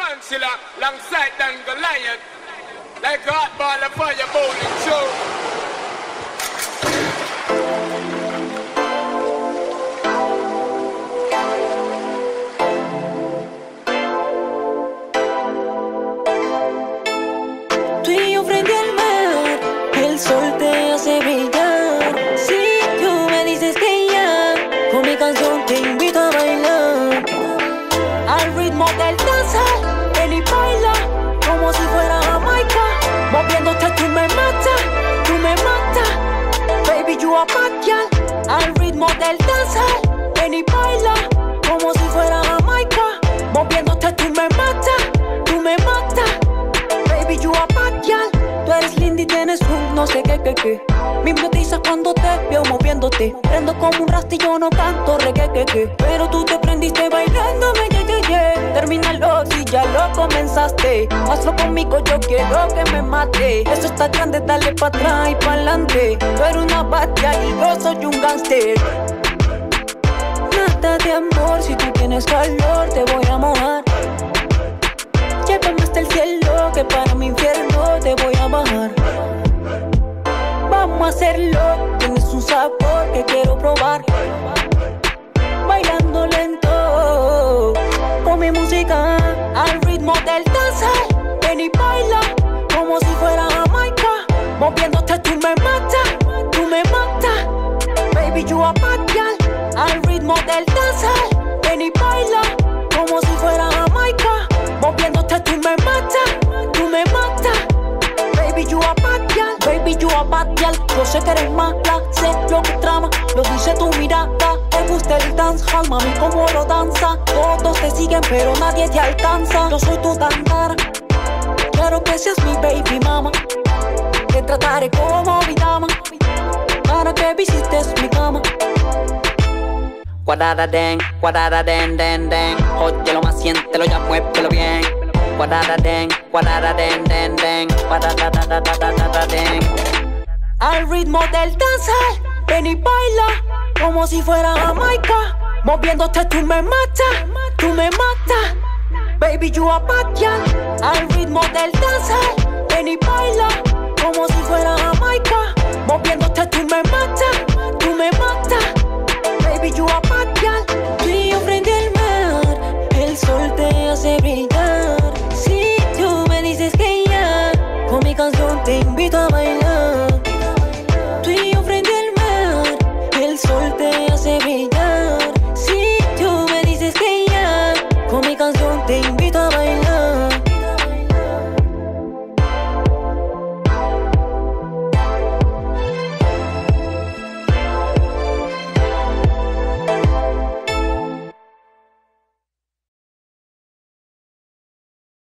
Chancellor, alongside Dan Goliath, like a hot ball of fire bowling show. Tú y yo frente al mar, el sol te hace brillar. Si tú me dices que ya, con mi canción te invito a bailar. Al ritmo del danzal, ven y baila, como si fuera Jamaica. Moviéndote tú me matas, tú me matas. Baby, you a bad girl. Al ritmo del danzal, ven y baila, como si fuera Jamaica. Moviéndote tú me matas, tú me matas. Baby, you a bad girl. Tú eres linda y tienes un no sé qué. Me hipnotizas cuando te veo moviéndote. Prendo como un rastillo, no canto reggae. Pero tú te prendiste bailándome, yeah. Termínalo si ya lo comenzaste. Hazlo conmigo, yo quiero que me mate. Eso está grande, dale pa' atrás y pa' adelante. Tú eres una bad girl y yo soy un gangster. Nada de amor, si tú tienes calor te voy a mojar. Llévame hasta el cielo, que para mi infierno te voy a bajar. Vamos a hacerlo, tienes un sabor que quiero probar. Bailando lento, con mi música, al ritmo del danzal. Ven y baila, como si fuera Jamaica. Moviéndote tú me matas, tú me matas. Baby, you a bad girl. Al ritmo del danzal. Ven y baila, como si fuera Jamaica. Moviéndote tú me matas, tú me matas. Baby, you a bad girl. Baby, you a bad girl. Yo sé que eres mala, sé lo que trama. Lo dice tu mirada. Te gusta el dancehall, mami, como lo danza. Todos te siguen, pero nadie te alcanza. Yo soy tu tantara. Quiero que seas mi baby mama. Te trataré como mi dama, para que visites mi cama. Guarada den, den. Óyelo más, siéntelo, ya muévelo bien. Guarada den, den. Guarada den. Al ritmo del danzal, ven y baila, como si fuera Jamaica. Moviéndote tú me matas, tú me matas. Baby, you a bad girl. Al ritmo del danzal, ven y baila, como si fuera Jamaica. Moviéndote tú me matas.